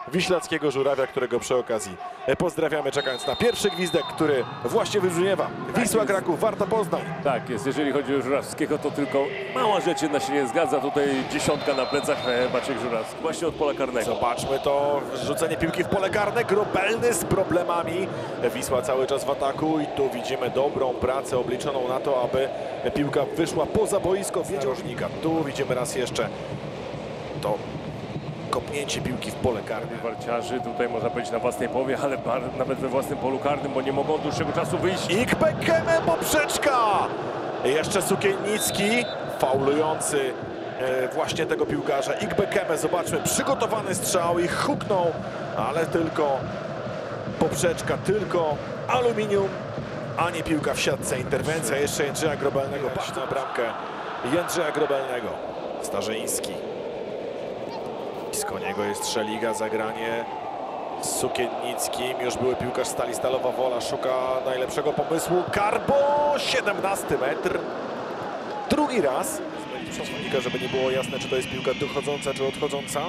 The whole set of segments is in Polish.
Wiślackiego Żurawia, którego przy okazji pozdrawiamy, czekając na pierwszy gwizdek, który właśnie wybrzmiewa. Wisła Kraków, Warta Poznań. Tak jest, jeżeli chodzi o Żurawskiego, to tylko mała rzecz jedna się nie zgadza. Tutaj dziesiątka na plecach Maciek Żurawski, właśnie od pola karnego. Zobaczmy to, rzucenie piłki w pole karne, Grobelny z problemami. Wisła cały czas w ataku i tu widzimy dobrą pracę obliczoną na to, aby piłka wyszła poza boisko narożnika. Tu widzimy raz jeszcze to kopnięcie piłki w pole karne. Warciarzy tutaj można powiedzieć na własnej połowie, ale nawet we własnym polu karnym, bo nie mogą od dłuższego czasu wyjść. Ikbekeme, poprzeczka! Jeszcze Sukiennicki, faulujący właśnie tego piłkarza. Ikbekeme, zobaczmy, przygotowany strzał i huknął, ale tylko poprzeczka, tylko aluminium, a nie piłka w siatce. Interwencja jeszcze Jędrzeja Grobelnego. Patrz na bramkę Jędrzeja Grobelnego. Starzyński. Blisko niego jest Szeliga, zagranie z Sukiennickim. Już były piłkarz Stali Stalowa Wola, szuka najlepszego pomysłu. Karbo, 17 metr. Drugi raz. Zmienić przeciwnika, żeby nie było jasne, czy to jest piłka dochodząca, czy odchodząca.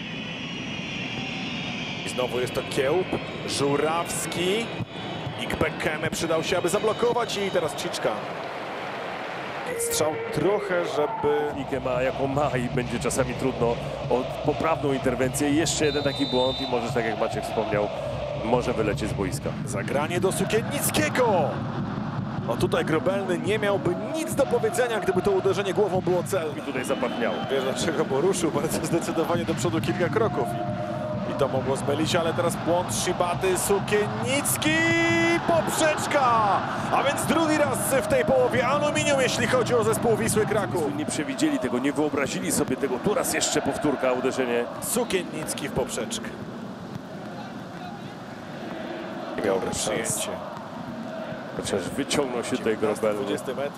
I znowu jest to Kiełb, Żurawski. Ikbekeme przydał się, aby zablokować i teraz Ciczka. Strzał trochę, żeby... Technikę ma jaką ma i będzie czasami trudno o poprawną interwencję. Jeszcze jeden taki błąd i możesz, tak jak Maciek wspomniał, może wylecieć z boiska. Zagranie do Sukiennickiego. No tutaj Grobelny nie miałby nic do powiedzenia, gdyby to uderzenie głową było celne. I tutaj zapachniało. Wiesz dlaczego, bo ruszył bardzo zdecydowanie do przodu kilka kroków i to mogło zmylić, ale teraz błąd Shibaty, Sukiennicki, poprzeczka! A więc drugi raz w tej połowie aluminium, jeśli chodzi o zespół Wisły Kraków. Nie przewidzieli tego, nie wyobrazili sobie tego. Tu raz jeszcze powtórka, uderzenie. Sukiennicki w poprzeczkę. Dobre przyjęcie. Chociaż wyciągnął się tutaj Grobelny. 20 metr.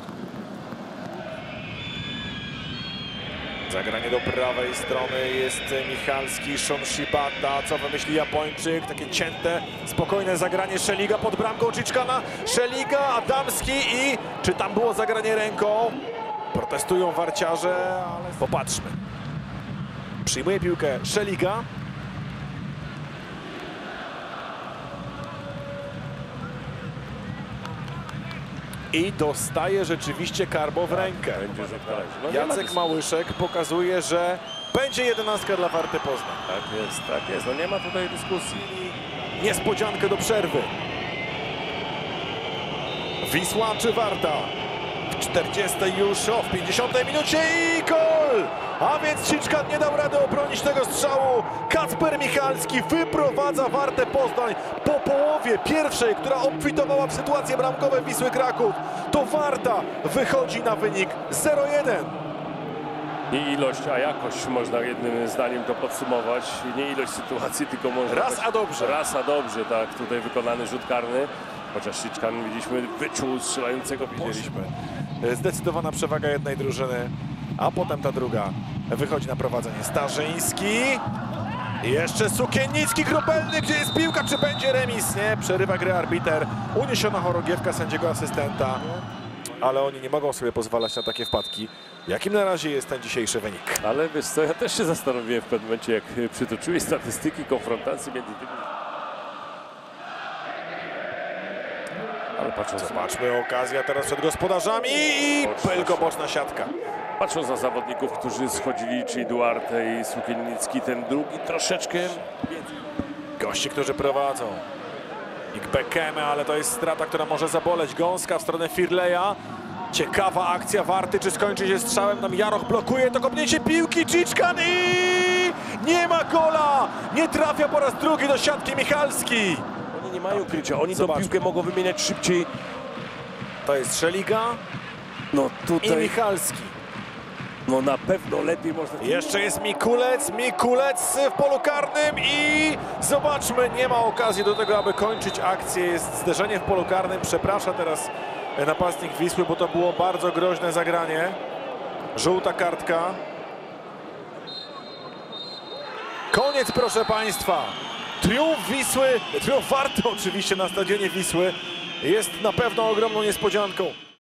Zagranie do prawej strony jest Michalski, Shon Shibata. Co wymyśli Japończyk? Takie cięte, spokojne zagranie Szeliga pod bramką Ciczkana. Szeliga, Adamski i czy tam było zagranie ręką? Protestują warciarze, ale popatrzmy. Przyjmuje piłkę Szeliga. I dostaje rzeczywiście Karbo w rękę. Będzie rzut karny. Jacek Małyszek pokazuje, że będzie 11 dla Warty Poznań. Tak jest. No nie ma tutaj dyskusji. Niespodziankę do przerwy. Wisła czy Warta? W 40 już, w 50 minucie i gol! A więc Ciczkan nie dał rady obronić tego strzału. Kacper Michalski wyprowadza Wartę Poznań po połowie pierwszej, która obfitowała w sytuacje bramkowe Wisły Kraków. To Warta wychodzi na wynik 0-1. Nie ilość, a jakość, można jednym zdaniem to podsumować. Nie ilość sytuacji, tylko można... Raz a dobrze. Raz a dobrze, tak. Tutaj wykonany rzut karny. Chociaż Ciczkan, widzieliśmy, wyczuł strzelającego, widzieliśmy. Zdecydowana przewaga jednej drużyny, a potem ta druga wychodzi na prowadzenie. Starzyński. Jeszcze Sukiennicki, Grobelny, gdzie jest piłka, czy będzie remis? Nie, przerywa grę arbiter. Uniesiona chorągiewka sędziego asystenta, ale oni nie mogą sobie pozwalać na takie wpadki. Jakim na razie jest ten dzisiejszy wynik? Ale wiesz co, ja też się zastanowiłem w pewnym momencie, jak przytoczyłeś statystyki konfrontacji między tymi... Ale patrząc... Zobaczmy, okazja teraz przed gospodarzami i tylko boczna siatka. Patrząc na zawodników, którzy schodzili, czyli Duarte i Sukiennicki, ten drugi troszeczkę... Goście, którzy prowadzą. Ikbekeme, ale to jest strata, która może zaboleć. Gąska w stronę Firleja. Ciekawa akcja Warty, czy skończy się strzałem. Nam Jaroch blokuje to kopnięcie piłki. Ciczkan i nie ma gola! Nie trafia po raz drugi do siatki Michalski. Oni nie mają krycia, oni tą Zobaczmy. piłkę mogą wymieniać szybciej. To jest Szeliga No i tutaj, Michalski. no na pewno lepiej można... Jeszcze jest Mikulec w polu karnym i zobaczmy, nie ma okazji do tego, aby kończyć akcję. Jest zderzenie w polu karnym, przeprasza teraz napastnik Wisły, bo to było bardzo groźne zagranie. Żółta kartka. Koniec, proszę Państwa. Triumf Wisły, triumf Warty oczywiście na stadionie Wisły jest na pewno ogromną niespodzianką.